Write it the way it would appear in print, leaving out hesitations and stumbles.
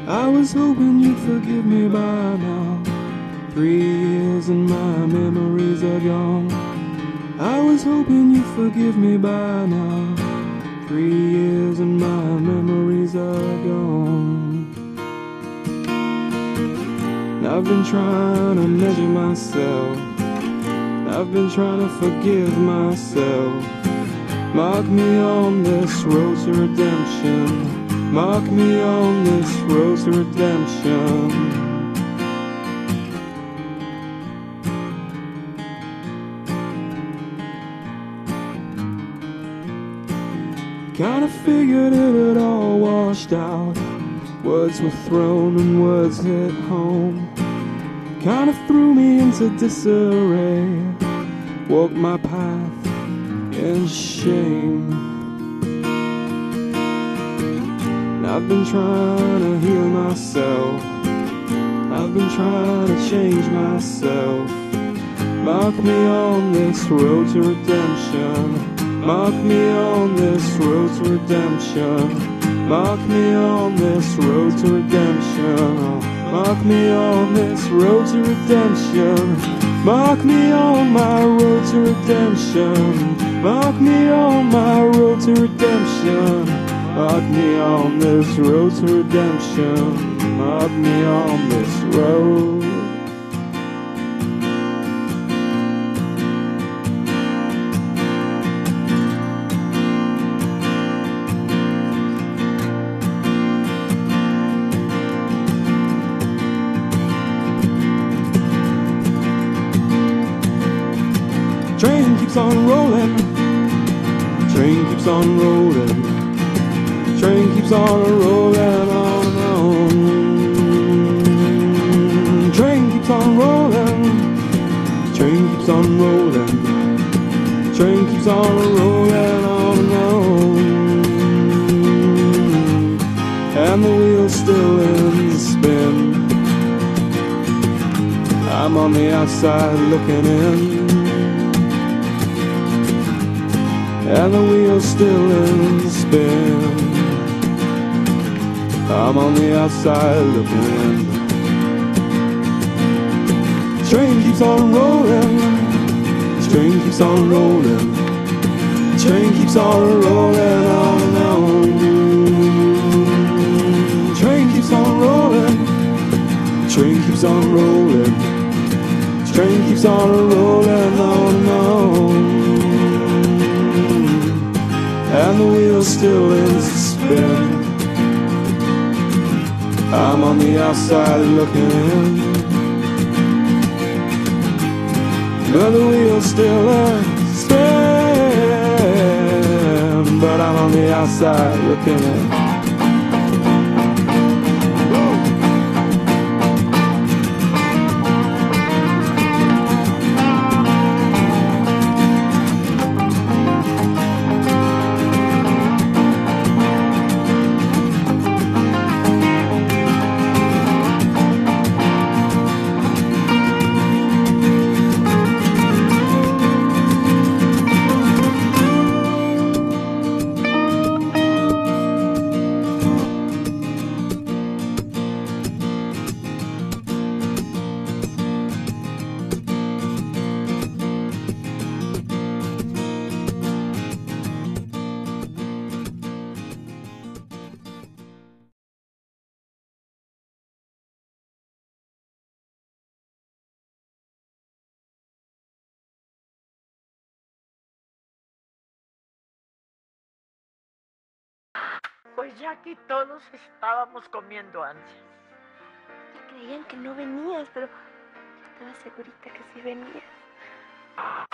I was hoping you'd forgive me by now. 3 years and my memories are gone. I was hoping you'd forgive me by now. 3 years and my memories are gone. I've been trying to measure myself. I've been trying to forgive myself. Mark me on this road to redemption. Mark me on this road to redemption. Kinda figured it had all washed out. Words were thrown and words hit home. Kinda threw me into disarray. Walked my path in shame. I've been trying to heal myself. I've been trying to change myself. Mark me on this road to redemption. Mark me on this road to redemption. Mark me on this road to redemption. Mark me on this road to redemption. Mark me on my road to redemption. Mark me on my road to redemption. Mark me on this road to redemption. Mark me on this road. Train keeps on rolling. Train keeps on rolling. Train keeps on rolling on and on. Train keeps on rolling. Train keeps on rolling. Train keeps on rolling on and on. And the wheel's still in spin. I'm on the outside looking in. And the wheel's still in spin. I'm on the outside looking in. Train keeps on rolling. Train keeps on rolling. Train keeps on rolling on and on. Train keeps on rolling. Train keeps on rolling. Train keeps on rolling on and on. And the wheel's still in spin. I'm on the outside looking in. But the wheel's still in spin. But I'm on the outside looking in. Pues ya que todos estábamos comiendo ansias. Y creían que no venías, pero yo estaba segurita que sí venías.